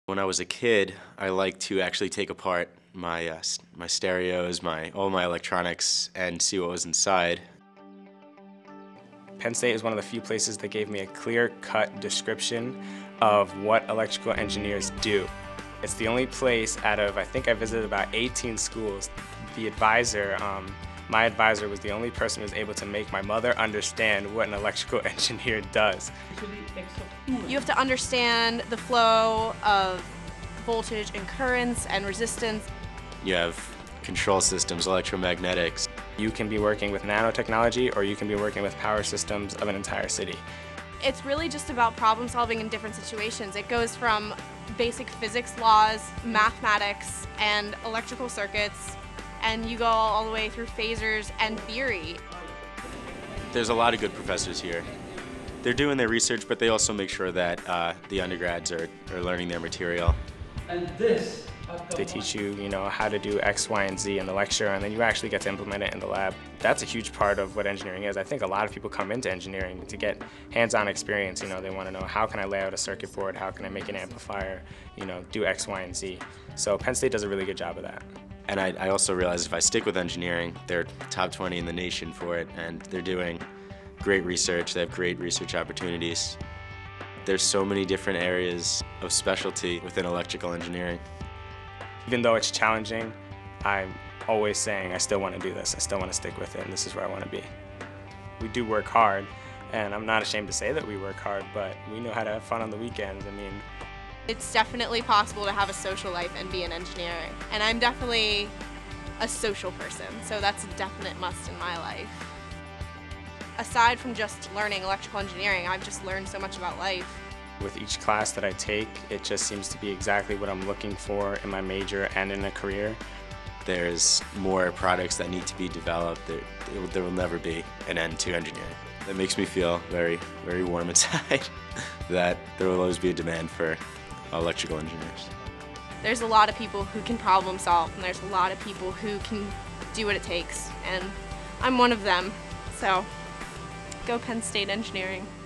When I was a kid, I liked to actually take apart my stereos, all my electronics, and see what was inside. Penn State is one of the few places that gave me a clear-cut description of what electrical engineers do. It's the only place out of, I think I visited about 18 schools. The advisor, my advisor was the only person who was able to make my mother understand what an electrical engineer does. You have to understand the flow of voltage and currents and resistance. You have control systems, electromagnetics. You can be working with nanotechnology, or you can be working with power systems of an entire city. It's really just about problem solving in different situations. It goes from basic physics laws, mathematics, and electrical circuits, and you go all the way through phasors and theory. There's a lot of good professors here. They're doing their research, but they also make sure that the undergrads are learning their material. And this They teach you, how to do X, Y, and Z in the lecture, and then you actually get to implement it in the lab. That's a huge part of what engineering is. I think a lot of people come into engineering to get hands-on experience. They want to know, how can I lay out a circuit board? How can I make an amplifier? Do X, Y, and Z. So Penn State does a really good job of that. And I also realize if I stick with engineering, they're top 20 in the nation for it, and they're doing great research. They have great research opportunities. There's so many different areas of specialty within electrical engineering. Even though it's challenging, I'm always saying I still want to do this. I still want to stick with it, and this is where I want to be. We do work hard, and I'm not ashamed to say that we work hard, but we know how to have fun on the weekends. It's definitely possible to have a social life and be an engineer, and I'm definitely a social person, so that's a definite must in my life. Aside from just learning electrical engineering, I've just learned so much about life. With each class that I take, it just seems to be exactly what I'm looking for in my major and in a career. There's more products that need to be developed. There will never be an end to engineering. That makes me feel very, very warm inside that there will always be a demand for electrical engineers. There's a lot of people who can problem solve, and there's a lot of people who can do what it takes, and I'm one of them. So, go Penn State Engineering.